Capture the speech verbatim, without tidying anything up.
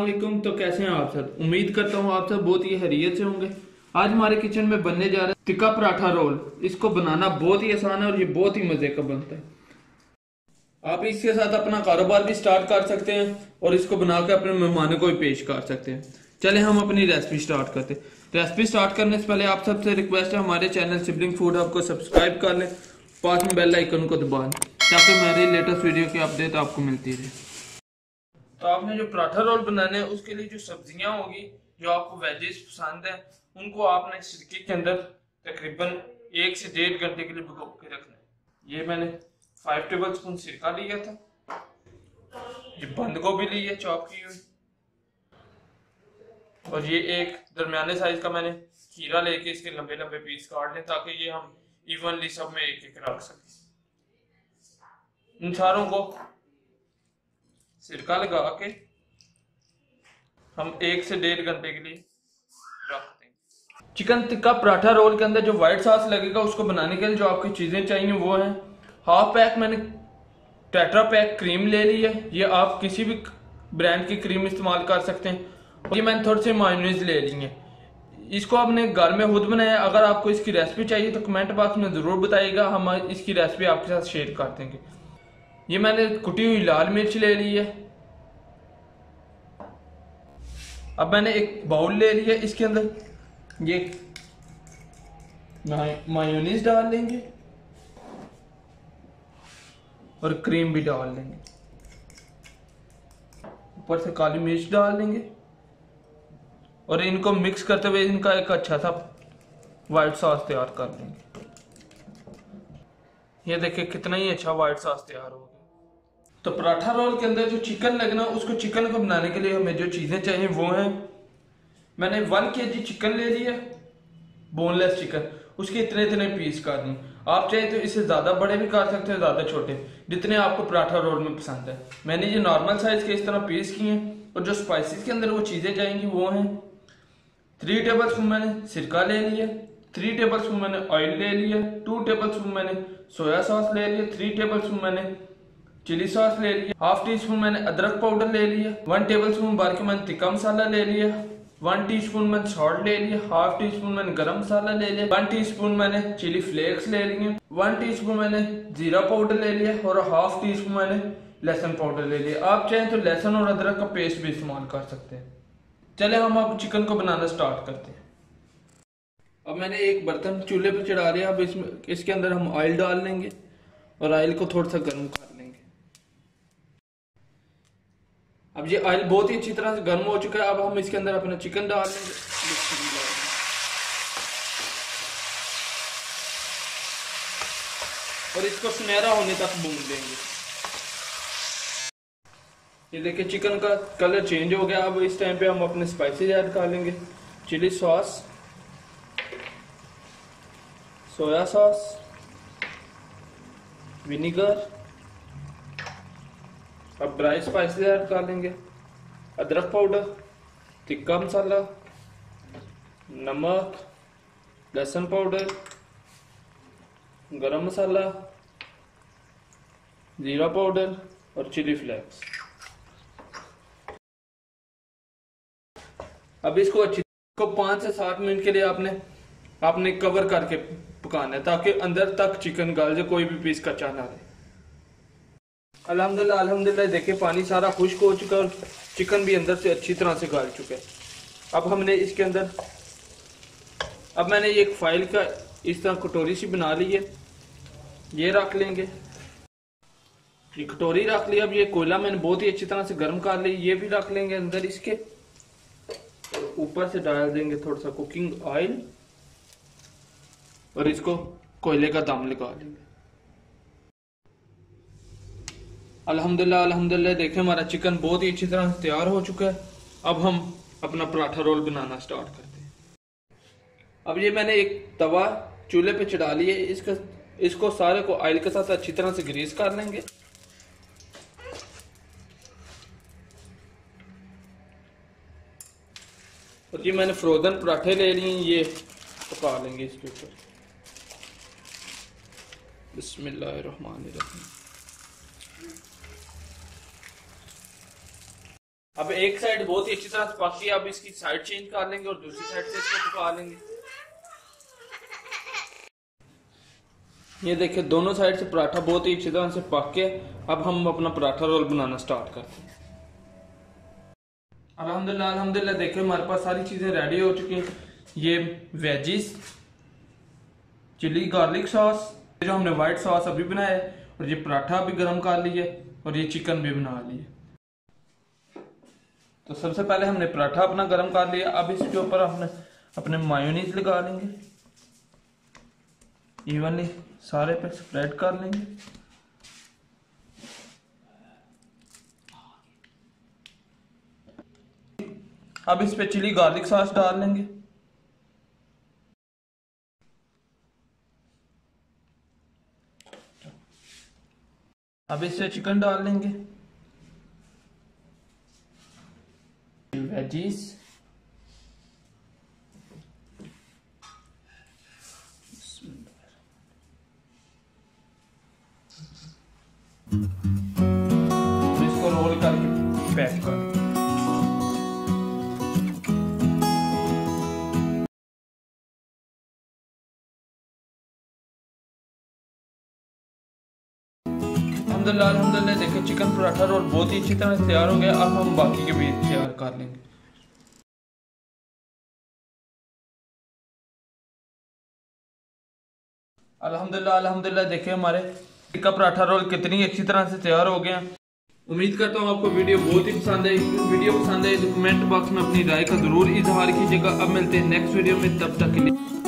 वालेकुम। तो कैसे हैं आप सब? उम्मीद करता हूँ आप सब बहुत ही खैरियत से होंगे। आज हमारे किचन में बनने जा रहा है टिक्का पराठा रोल। इसको बनाना बहुत ही आसान है और ये बहुत ही मजे का बनता है। आप इसके साथ अपना कारोबार भी स्टार्ट कर सकते हैं और इसको बनाकर अपने मेहमानों को भी पेश कर सकते हैं। चले हम अपनी रेसिपी स्टार्ट करते हैं। रेसिपी स्टार्ट करने से पहले आप सबसे रिक्वेस्ट है, हमारे चैनल सिबलिंग फूड हब को सब्सक्राइब कर लें, पास में बेल आइकन को दबा लें ताकि मेरे लेटेस्ट वीडियो की अपडेट आपको मिलती रहे। तो आपने जो पराठा रोल बनाने हैं उसके लिए जो सब्जियां होगी, जो आपको वेजेस पसंद है, उनको आपने सिरके के अंदर तकरीबन एक से डेढ़ घंटे के लिए भिगो के रखना है। ये मैंने फाइव टेबल स्पून सिरका लिया था। ये बंद गोभी ली है चॉप की हुई, और ये एक दरमियाने साइज का मैंने खीरा लेके इसके लंबे लंबे पीस काट लें ताकि ये हम इवनली सब में एक एक रख सकें। इन सारों को सिरका लगा के हम एक से डेढ़ घंटे के लिए रख देंगे। चिकन टिक्का पराठा रोल के अंदर जो व्हाइट सॉस लगेगा उसको बनाने के लिए जो आपकी चीजें चाहिए वो है, हाफ पैक मैंने टेट्रा पैक क्रीम ले ली है। ये आप किसी भी ब्रांड की क्रीम इस्तेमाल कर सकते हैं। और ये मैंने थोड़ी सी मायोनीज ले ली है। इसको आपने घर में खुद बनाया। अगर आपको इसकी रेसिपी चाहिए तो कमेंट बॉक्स में जरूर बताइएगा, हम इसकी रेसिपी आपके साथ शेयर कर देंगे। ये मैंने कुटी हुई लाल मिर्च ले ली है। अब मैंने एक बाउल ले लिया, इसके अंदर ये मायोनीज डाल लेंगे और क्रीम भी डाल लेंगे। ऊपर से काली मिर्च डाल लेंगे और इनको मिक्स करते हुए इनका एक अच्छा सा व्हाइट सॉस तैयार कर लेंगे। ये देखिए कितना ही अच्छा व्हाइट सॉस तैयार हो गया। तो पराठा रोल के अंदर जो चिकन लगना, उसको चिकन को बनाने के लिए हमें जो चीजें चाहिए वो हैं, मैंने वन के जी चिकन ले लिया, बोनलेस चिकन। उसके इतने इतने पीस कर दिए। आप चाहे तो इसे ज्यादा बड़े भी कर सकते हैं, ज्यादा छोटे, जितने आपको पराठा रोल में पसंद है। मैंने ये नॉर्मल साइज के इस तरह पीस किए हैं। और जो स्पाइसेस के अंदर वो चीजें जाएंगी वो हैं, थ्री टेबल स्पून मैंने सिरका ले लिया, थ्री टेबल स्पून मैंने ऑयल ले लिया, टू टेबल स्पून मैंने सोया सॉस ले लिया, थ्री टेबल स्पून मैंने चिली सॉस ले लिया, हाफ टी स्पून मैंने अदरक पाउडर ले लिया, वन टेबल स्पून भर के मैंने टिक्का मसाला ले लिया, वन टीस्पून मैंने सॉल्ट ले लिया, हाफ टी स्पून मैंने गरम मसाला ले लिया, वन टीस्पून मैंने चिली फ्लेक्स ले लिए, वन टीस्पून मैंने जीरा पाउडर ले लिया और हाफ टी स्पून मैंने लहसुन पाउडर ले लिया। आप चाहें तो लहसुन और अदरक का पेस्ट भी इस्तेमाल कर सकते हैं। चले हम अब चिकन को बनाना स्टार्ट करते हैं। अब मैंने एक बर्तन चूल्हे पे चढ़ा लिया। अब इसमें इसके अंदर हम ऑयल डाल लेंगे और ऑयल को थोड़ा सा गर्म कर लेंगे। अब ये ऑयल बहुत ही अच्छी तरह से गर्म हो चुका है। अब हम इसके अंदर अपना चिकन डाल देंगे और इसको सुनहरा होने तक भून देंगे। ये देखिए चिकन का कलर चेंज हो गया। अब इस टाइम पे हम अपने स्पाइसेस ऐड कर लेंगे, chilli sauce, soya sauce, vinegar, अब ड्राई स्पाइसेस ऐड कर लेंगे, अदरक पाउडर, टिक्का मसाला, नमक, लहसुन पाउडर, गरम मसाला, जीरा पाउडर और चिली फ्लेक्स। अब इसको अच्छी को पाँच से सात मिनट के लिए आपने आपने कवर करके पकाना है ताकि अंदर तक चिकन गल जाए, कोई भी पीस कच्चा ना रहे। अल्हम्दुलिल्लाह अल्हम्दुलिल्लाह देखिए पानी सारा खुश्क हो चुका है और चिकन भी अंदर से अच्छी तरह से गल चुका है। अब हमने इसके अंदर अब मैंने एक फाइल का इस तरह कटोरी सी बना ली है, ये रख लेंगे। ये कटोरी रख ली। अब ये कोयला मैंने बहुत ही अच्छी तरह से गर्म कर ली, ये भी रख लेंगे अंदर इसके। ऊपर से डाल देंगे थोड़ा सा कुकिंग ऑयल और इसको कोयले का दम लगा लेंगे। अल्हम्दुलिल्लाह अल्हम्दुलिल्लाह देखिए हमारा चिकन बहुत ही अच्छी तरह से तैयार हो चुका है। अब हम अपना पराठा रोल बनाना स्टार्ट करते हैं। अब ये मैंने एक तवा चूल्हे पे चढ़ा लिया है। इसका इसको सारे को ऑयल के साथ अच्छी तरह से ग्रीस कर लेंगे। और ये मैंने फ्रोजन पराठे ले लिए, ये पका लेंगे इसके ऊपर। बिस्मिल्लाहिर्रहमानिर्रहीम। अब एक साइड बहुत ही अच्छी तरह से पक गई, अब इसकी साइड चेंज कर लेंगे और दूसरी साइड से इसको पका लेंगे। ये देखिए दोनों साइड से पराठा बहुत ही अच्छी तरह से पक के, अब हम अपना पराठा रोल बनाना स्टार्ट करते हैं। अल्हम्दुलिल्लाह अल्हम्दुलिल्लाह देखिए हमारे पास सारी चीजें रेडी हो चुकी हैं। ये वेजिस, चिली गार्लिक सॉस, जो हमने व्हाइट सॉस अभी बनाया है, और ये पराठा भी गर्म कर लिया और ये चिकन भी बना लिया। तो सबसे पहले हमने पराठा अपना गर्म कर लिया, अब इसके ऊपर हमने अपने मायोनीज लगा लेंगे, इवनली सारे पे स्प्रेड कर लेंगे। अब इस पे चिली गार्लिक सॉस डाल लेंगे। अब इससे चिकन डाल लेंगे, वेजीज, इसको रोल करके पैक कर। अल्हम्दुलिल्लाह अल्हम्दुलिल्लाह देखिए चिकन पराठा रोल बहुत ही अच्छी तरह से तैयार हो गया। अब हम बाकी के भी तैयार कर लेंगे। अल्हम्दुलिल्लाह अल्हम्दुलिल्लाह देखिए हमारे टिक्का पराठा रोल कितनी अच्छी तरह से तैयार हो गए हैं। उम्मीद करता हूँ आपको वीडियो बहुत ही पसंद आई। वीडियो पसंद आई तो कमेंट बॉक्स में अपनी राय का जरूर इजहार कीजिएगा। अब मिलते हैं नेक्स्ट वीडियो में, तब तक के लिए।